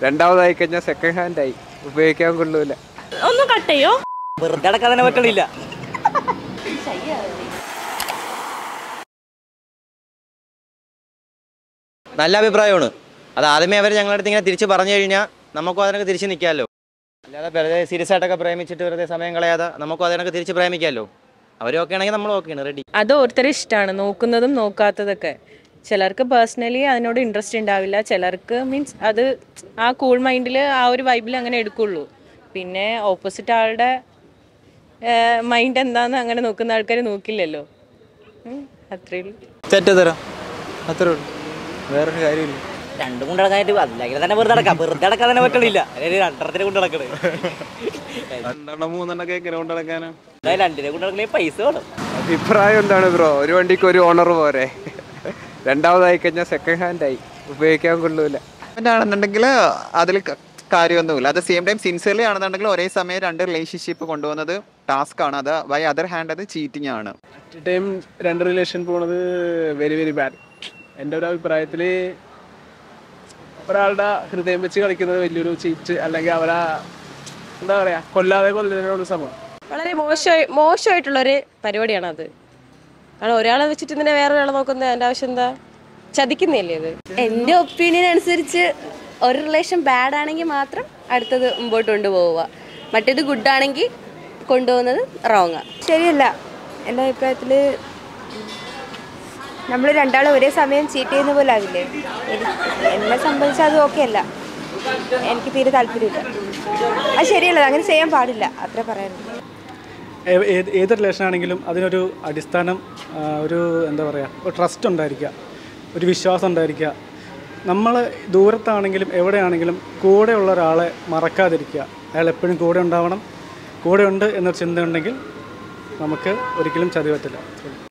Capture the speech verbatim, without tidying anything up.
രണ്ടാമതായി കഴിഞ്ഞാൽ second hand ആയി, ഉപയോഗിക്കാൻ കൊള്ളൂല. ഒന്ന് കട്ട് ചെയ്യോ? വെറുതെ അടക്കാൻ പറ്റില്ല. നല്ല അഭിപ്രായമാണ്. അത് ആദ്യമേ അവർ ഞങ്ങളുടെ അടുത്ത് ഇങ്ങനെ തിരിച്ച് പറഞ്ഞു കഴിഞ്ഞാൽ നമുക്കും അതിനൊക്കെ തിരിച്ച് നിൽക്കാമല്ലോ. അല്ലാതെ വെറുതെ സീരിയസ് ആയിട്ടൊക്കെ പ്രേമിച്ചിട്ട് വെറുതെ സമയം കളയാതെ നമുക്കും അതിനൊക്കെ തിരിച്ച് പ്രേമിക്കാമല്ലോ. അവരും ഓക്കെ ആണെങ്കിൽ നമ്മൾ ഓക്കെയാണ്, റെഡി. അത് ഓരോരുത്തരും ഇഷ്ടമാണ്, നോക്കുന്നതും നോക്കാത്തതൊക്കെ. ചിലർക്ക് പേഴ്സണലി അതിനോട് ഇൻട്രസ്റ്റ് ഉണ്ടാവില്ല, ചിലർക്ക് മീൻസ് അത് ആ കൂൾ മൈൻഡിൽ ആ ഒരു വൈബിൽ അങ്ങനെ എടുക്കുള്ളൂ. പിന്നെ ഓപ്പോസിറ്റ് ആളുടെ മൈൻഡ് എന്താണെന്ന് അങ്ങനെ നോക്കുന്ന ആൾക്കാർ നോക്കില്ലല്ലോ. അത്രേ ഉള്ളൂ. തെറ്റത്തരം അത്രേ ഉള്ളൂ, വേറൊരു കാര്യമില്ല. രണ്ടും കൊണ്ട് നടക്കാനായിട്ട് അല്ലെങ്കിൽ തന്നെ വെറുതെ അടക്കാം. വെറുതെ അടക്കാൻ തന്നെ പറ്റില്ല. രണ്ടെണ്ണത്തിനെ കൊണ്ട് നടക്കണേ, രണ്ടെണ്ണം മൂന്നെണ്ണൊക്കെ എങ്ങനെ കൊണ്ട് നടക്കാനാ? രണ്ടിനെ കൊണ്ട് നടക്കണേ പൈസ വേണം. അഭിപ്രായം എന്താണ് ബ്രോ? ഒരു വണ്ടിക്ക് ഒരു ഓണർ പോരെ. രണ്ടാമതായി കഴിഞ്ഞാൽ സെക്കൻഡ് ഹാൻഡ് ആയി, ഉപയോഗിക്കാൻ കൊള്ളൂല. ആണെന്നുണ്ടെങ്കിൽ അതിൽ കാര്യമൊന്നുമില്ല. At the same time sincerely ആണെന്നുണ്ടെങ്കിൽ ഒരേ സമയം രണ്ട് റിലേഷൻഷിപ്പ് കൊണ്ടുപോകുന്നത് ടാസ്ക് ആണ്. അത് ബൈ അതർ ഹാൻഡ് അത് ചീറ്റിംഗ് ആണ്. അറ്റ് എ ടൈം രണ്ട് റിലേഷൻ പോകുന്നത് വെരി വെരി ബാഡ്. എൻ്റെ ഒരു അഭിപ്രായത്തിൽ ഒരാളുടെ ഹൃദയം വെച്ച് കളിക്കുന്നത് വലിയൊരു ചീറ്റ്, അല്ലെങ്കിൽ അവരെ എന്താ പറയുക, കൊല്ലാതെ കൊല്ലുന്നതിനുള്ള സംഭവം. വളരെ മോശമായി മോശമായിട്ടുള്ളൊരു പരിപാടിയാണ് അത്. കാരണം ഒരാളെ വെച്ചിട്ട് തന്നെ വേറെ ഒരാളെ നോക്കുന്നത് അതിൻ്റെ ആവശ്യം എന്താ? ചതിക്കുന്നതല്ലേ ഇത്? എൻ്റെ ഒപ്പീനിയൻ അനുസരിച്ച് ഒരു റിലേഷൻ ബാഡ് ആണെങ്കിൽ മാത്രം അടുത്തത് മുമ്പോട്ട് കൊണ്ടുപോവുക, മറ്റേത് ഗുഡ് ആണെങ്കിൽ കൊണ്ടുപോകുന്നത് റോങ്ങാ, ശരിയല്ല. എൻ്റെ അഭിപ്രായത്തിൽ നമ്മൾ രണ്ടാളും ഒരേ സമയം ചീറ്റ് ചെയ്യുന്ന പോലെ ആകില്ലേ? എന്നെ സംബന്ധിച്ച് അത് ഓക്കെ അല്ല, എനിക്ക് തീരെ താല്പര്യമില്ല. അത് ശരിയല്ല, അങ്ങനെ ചെയ്യാൻ പാടില്ല, അത്ര പറയാനുള്ളൂ. ഏത് റിലേഷൻ ആണെങ്കിലും അതിനൊരു അടിസ്ഥാനം, ഒരു എന്താ പറയുക, ഒരു ട്രസ്റ്റ് ഉണ്ടായിരിക്കുക, ഒരു വിശ്വാസം ഉണ്ടായിരിക്കുക. നമ്മൾ ദൂരത്താണെങ്കിലും എവിടെയാണെങ്കിലും കൂടെയുള്ള ഒരാളെ മറക്കാതിരിക്കുക. അയാൾ എപ്പോഴും കൂടെ ഉണ്ടാവണം. കൂടെ ഉണ്ട് എന്നൊരു ചിന്ത ഉണ്ടെങ്കിൽ നമുക്ക് ഒരിക്കലും ചതി പറ്റില്ല.